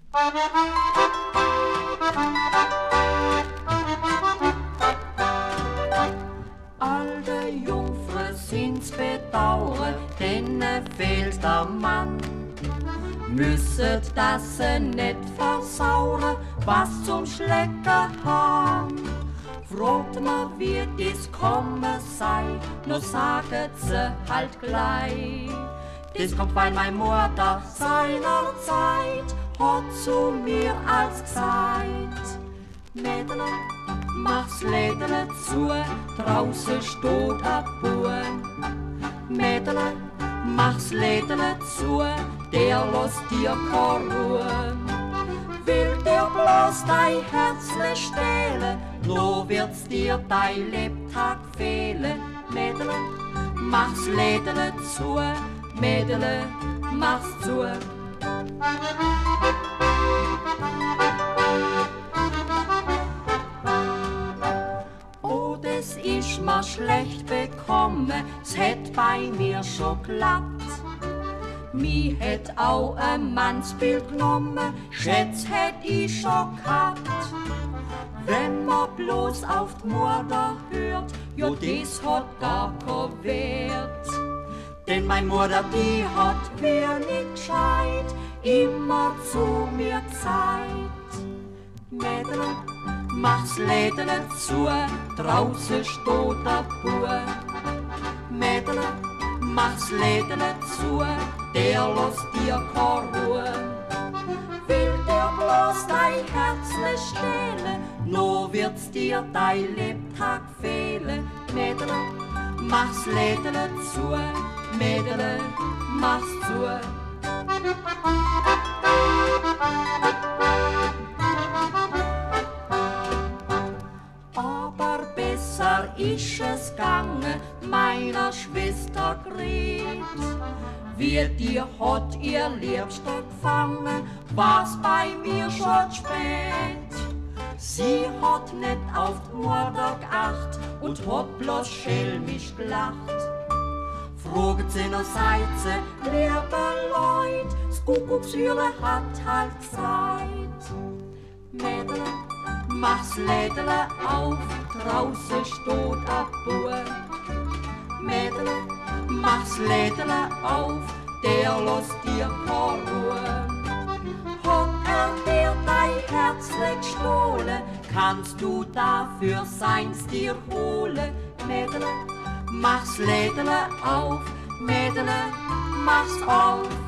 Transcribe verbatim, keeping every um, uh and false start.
Alte Jungfrau sind's bedauern, denen fehlt der Mann. Müsset das se nicht versauren, was zum Schlecken haben. Fragt ma, wie dies komme sei, nur saget se halt gleich. Dies kommt, weil mein Mutter seiner Zeit hat zu mir als gesagt: Mädel, mach's Lädele zu, draußen steht a Buhn. Mädel, mach's Lädele zu, der lässt dir keine Ruhe. Will dir bloß dein Herzle stehlen, nur wird's dir dein Lebtag fehlen. Mädel, mach's Lädele zu, Mädel, mach's zu. Oh, das ist mir schlecht bekommen, es hätt bei mir schon klappt. Mi hätt auch ein Mannsbild genommen, Schätz hätt ich schon gehabt. Wenn man bloß auf die Mutter hört, jo, dies hat gar kein Wert. Denn mein Mutter, die hat mir nicht gescheit, immer zu mir gesagt: Mädel, mach's Lädele zu, draußen steht der Buhr. Mädel, mach's Lädele zu, der lässt dir keine Ruhe. Will dir bloß dein Herzle stehlen, nur wird's dir dein Lebtag fehlen. Mädel, mach's Lädele zu, Mädel, mach's zu. Aber besser ist es gange meiner Schwester Gret. Wie die hat ihr Liebster gefangen, war's bei mir schon spät. Sie hat nicht auf die Mutter geacht und hat bloß schelmisch gelacht. Fragt sie noch, seid sie, liebe Leut, das Kuckuckshüre hat halt gesagt: Mädel, mach's Lädele auf, draußen steht a Buhr. Mädel, mach's Lädele auf, der lässt dir keine Ruhe. Hat er dir dein Herzle gestohlen, kannst du dafür seins dir holen. Mädel, mach's Lädele auf, Mädel, mach's auf.